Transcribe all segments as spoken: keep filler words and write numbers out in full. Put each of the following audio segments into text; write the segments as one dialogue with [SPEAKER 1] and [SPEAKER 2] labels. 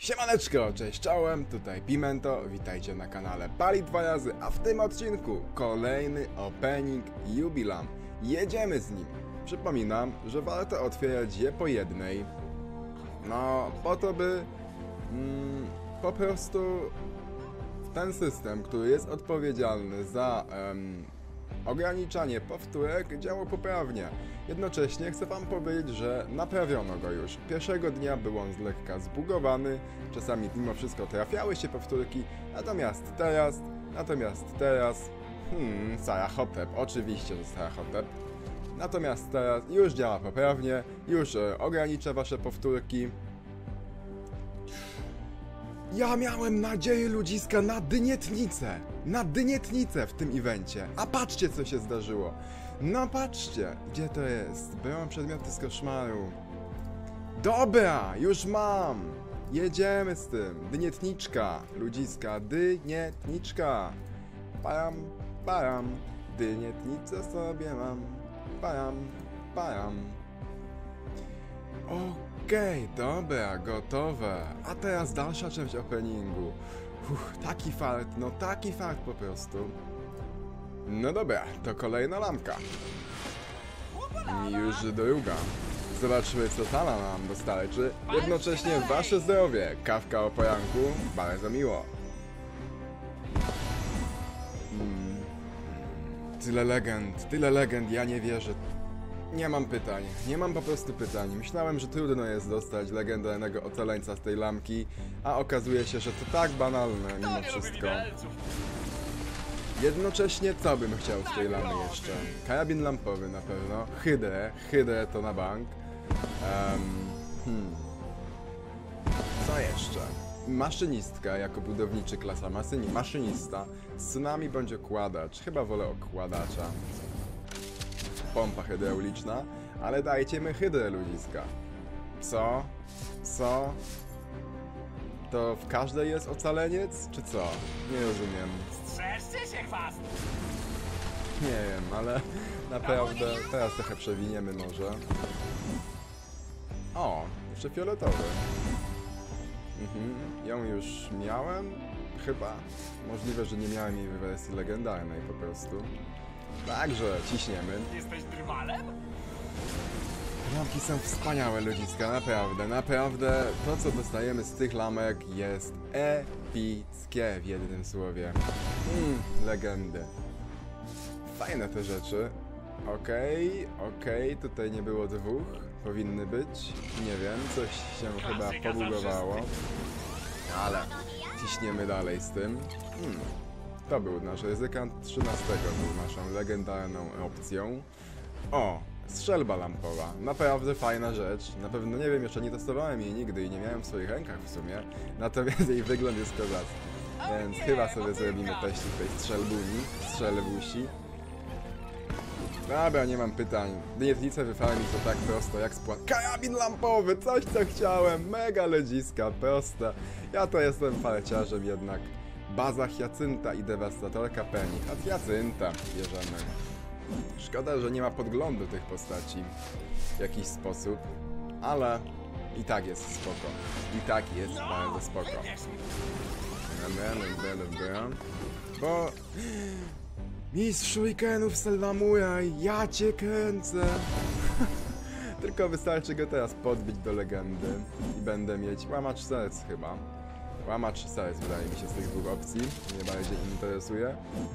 [SPEAKER 1] Siemaneczko, cześć, czołem, tutaj Pimento, witajcie na kanale Pali dwa razy, a w tym odcinku kolejny opening Jubilam. Jedziemy z nim. Przypominam, że warto otwierać je po jednej. No, po to by mm, po prostu ten system, który jest odpowiedzialny za um, ograniczanie powtórek, działał poprawnie. Jednocześnie chcę wam powiedzieć, że naprawiono go już. Pierwszego dnia był on z lekka zbugowany, czasami mimo wszystko trafiały się powtórki, natomiast teraz, natomiast teraz, hmm, Sarah Hotep, oczywiście, że Sarah Hotep. Natomiast teraz już działa poprawnie, już e, ogranicza wasze powtórki. Ja miałem nadzieję, ludziska, na dynietnicę, na dynietnicę w tym evencie, a patrzcie, co się zdarzyło. No patrzcie, gdzie to jest? Byłam przedmioty z koszmaru. Dobra, już mam. Jedziemy z tym. Dynietniczka, ludziska, dynietniczka. Param, param, dynietnicę sobie mam. Param, param. Okej, okay, dobra, gotowe. A teraz dalsza część openingu. Uff, taki fart, no taki fart po prostu. No dobra, to kolejna lampka. I już druga. Zobaczmy, co ta nam dostarczy. Jednocześnie wasze zdrowie. Kawka o poranku, bardzo miło. Hmm. Tyle legend, tyle legend, ja nie wierzę. Nie mam pytań, nie mam po prostu pytań. Myślałem, że trudno jest dostać legendarnego ocaleńca z tej lampki, a okazuje się, że to tak banalne mimo wszystko. Jednocześnie co bym chciał z tej lamy jeszcze? Karabin lampowy na pewno, hydrę, hydrę to na bank. Um, hmm. Co jeszcze? Maszynistka jako budowniczy klasa masyni, maszynista. Z tsunami bądź okładacz, chyba wolę okładacza. Pompa hydrauliczna, ale dajcie mi hydrę, ludziska. Co? Co? To w każdej jest ocaleniec, czy co? Nie rozumiem.
[SPEAKER 2] Strzeżcie się, chwast!
[SPEAKER 1] Nie wiem, ale naprawdę teraz trochę przewiniemy może. O, jeszcze fioletowy. Mhm, ją już miałem? Chyba. Możliwe, że nie miałem jej w wersji legendarnej po prostu. Także ciśniemy.
[SPEAKER 2] Jesteś drwalem?
[SPEAKER 1] Lampki są wspaniałe, ludziska, naprawdę, naprawdę. To, co dostajemy z tych lamek, jest epickie w jednym słowie. Mm, legendy. Fajne te rzeczy. Okej, okay, okej, okay. Tutaj nie było dwóch. Powinny być. Nie wiem, coś się chyba pobugowało. Ale ciśniemy dalej z tym. Hmm. To był nasz ryzykant trzynastego, był naszą legendarną opcją. O! Strzelba lampowa. Naprawdę fajna rzecz. Na pewno nie wiem, jeszcze nie testowałem jej nigdy i nie miałem w swoich rękach w sumie. Natomiast jej wygląd jest kozacki. Więc chyba sobie zrobimy teścik tej strzelbuni, strzelbusi. Dobra, nie mam pytań. Dynietnicę wyfarmić to tak prosto jak spłat... Karabin lampowy! Coś, co chciałem! Mega ledziska, prosta. Ja to jestem farciarzem jednak. Baza Hiacynta i dewastatorka Penny. A Hiacynta bierzemy. Szkoda, że nie ma podglądu tych postaci w jakiś sposób, ale i tak jest spoko. I tak jest bardzo spoko. Bo... Mistrz Shurikenów Sellamuraj, ja cię kręcę! Tylko wystarczy go teraz podbić do legendy i będę mieć łamacz serc chyba. Łamacz serc wydaje mi się z tych dwóch opcji, mnie bardziej interesuje.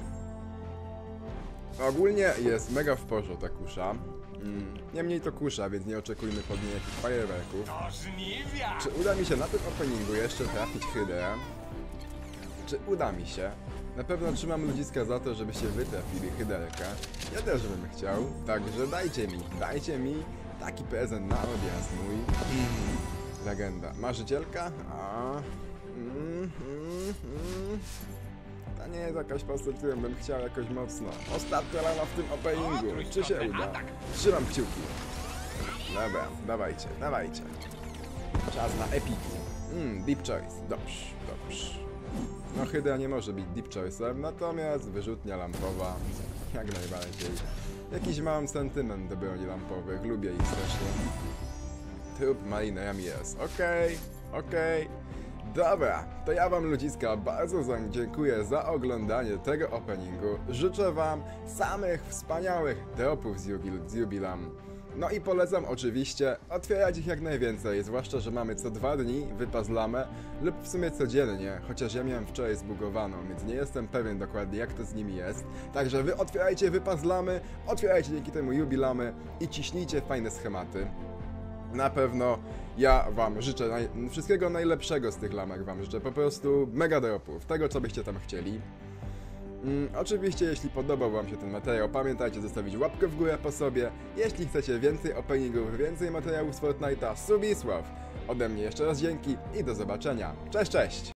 [SPEAKER 1] Ogólnie jest mega w porządku ta kusza. Mm, niemniej to kusza, więc nie oczekujmy pod niej jakichś fajerwerków.
[SPEAKER 2] To żniwia!
[SPEAKER 1] Czy uda mi się na tym openingu jeszcze trafić hydrę? Czy uda mi się? Na pewno trzymam ludziska za to, żebyście wytrafili hyderkę. Ja też bym chciał, także dajcie mi, dajcie mi taki prezent na odjazd mój. Mm, legenda. Marzycielka? A, mm, mm, mm. To nie jest jakaś postać, którą bym chciał jakoś mocno. Ostatnia lama w tym openingu. Czy się uda? Trzymam kciuki. Dobra, dawajcie, dawajcie. Czas na epiki. Mm, deep choice. Dobrze, dobrze. No hydra nie może być deep choice'em, natomiast wyrzutnia lampowa jak najbardziej. Jakiś mam sentyment do broni lampowych, lubię ich strasznie. Trup marinerami jest. Okej, okay, okej. Okay. Dobra, to ja wam ludziska bardzo za- dziękuję za oglądanie tego openingu. Życzę wam samych wspaniałych dropów z, jubil- z Jubilam. No i polecam oczywiście otwierać ich jak najwięcej, zwłaszcza, że mamy co dwa dni wypazlamę lub w sumie codziennie, chociaż ja miałem wczoraj zbugowaną, więc nie jestem pewien dokładnie jak to z nimi jest. Także wy otwierajcie wypazlamy, otwierajcie dzięki temu jubilamy i ciśnijcie fajne schematy. Na pewno ja wam życzę naj wszystkiego najlepszego z tych lamek, wam życzę po prostu mega dropów, tego co byście tam chcieli. Mm, oczywiście jeśli podobał wam się ten materiał, pamiętajcie zostawić łapkę w górę po sobie. Jeśli chcecie więcej openingów, więcej materiałów z Fortnite'a, Subisław. Ode mnie jeszcze raz dzięki i do zobaczenia. Cześć, cześć!